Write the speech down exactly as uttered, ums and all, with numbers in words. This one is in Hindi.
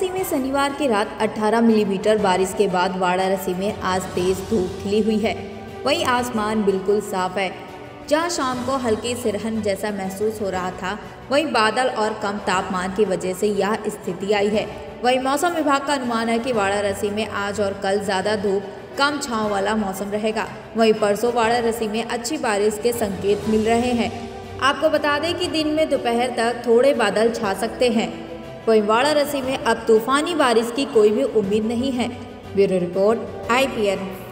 वाराणसी में शनिवार की रात अठारह मिलीमीटर बारिश के बाद वाराणसी में आज तेज धूप खिली हुई है। वहीं आसमान बिल्कुल साफ है। जहां शाम को हल्की सिरहन जैसा महसूस हो रहा था, वहीं बादल और कम तापमान की वजह से यह स्थिति आई है। वहीं मौसम विभाग का अनुमान है कि वाराणसी में आज और कल ज़्यादा धूप, कम छांव वाला मौसम रहेगा। वहीं परसों वाराणसी में अच्छी बारिश के संकेत मिल रहे हैं। आपको बता दें कि दिन में दोपहर तक थोड़े बादल छा सकते हैं। वहीं वाराणसी में अब तूफानी बारिश की कोई भी उम्मीद नहीं है। Bureau report I P N.